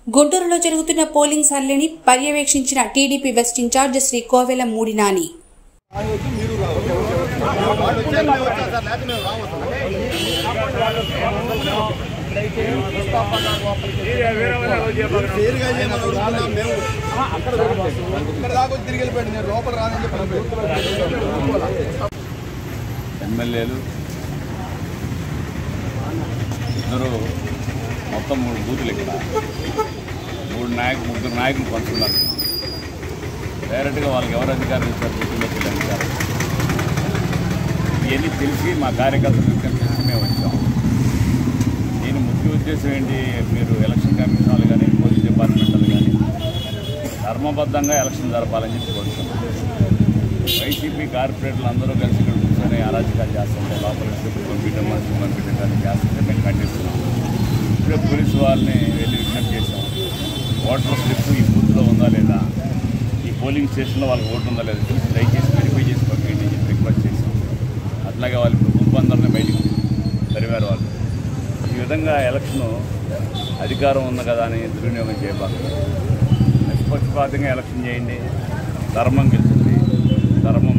గుంటూరులో జరుగుతున్న పోలింగ్ సరళిని పర్యవేక్షించిన TDP west incharge Shri Kovela Mudinani. ఎమ్మెల్యేలు ఇద్దరు మొత్తం 3 బూతులు ఇక్కడ ముగ్గురు నాయకులు పంచుకున్నారు. డైరెక్ట్గా వాళ్ళకి ఎవరు అధికారం ఇస్తారు బూతుల్లోకి వెళ్ళారు. ఇవన్నీ తెలిసి మా కార్యకర్తలు తెలిసి మేము వచ్చాం. దీని ముఖ్య ఉద్దేశం ఏంటి, మీరు ఎలక్షన్ కమిషన్ వాళ్ళు కానీ పోలీస్ డిపార్ట్మెంట్ వాళ్ళు కానీ ధర్మబద్ధంగా ఎలక్షన్ జరపాలని చెప్పి కోరుతున్నాం. వైసీపీ కార్పొరేటర్లు అందరూ కలిసి ఇక్కడ కూర్చొని అరాచకాలు చేస్తుంటే లోపలికి పంపించడం కానీ చేస్తుంటే మేము ఖండిస్తున్నాం. ఇప్పుడే పోలీసు వాళ్ళని వెళ్ళి విజ్ఞప్తి చేసాం. ఓటర్ స్లిప్ ఈ బూత్లో ఉందా లేదా, ఈ పోలింగ్ స్టేషన్లో వాళ్ళకి ఓటు ఉందా లేదా చూసి దయచేసి వెరిఫై చేసి పంపించండి చెప్పి రిక్వెస్ట్ చేసాం. అట్లాగే వాళ్ళు ఇప్పుడు గుంపందరినీ బయటకు తరివారు వాళ్ళు. ఈ విధంగా ఎలక్షను అధికారం ఉంది కదా అని దుర్వినియోగం చేయబాకు. నిష్పక్షపాతంగా ఎలక్షన్ చేయండి. ధర్మం గెలుస్తుంది. ధర్మం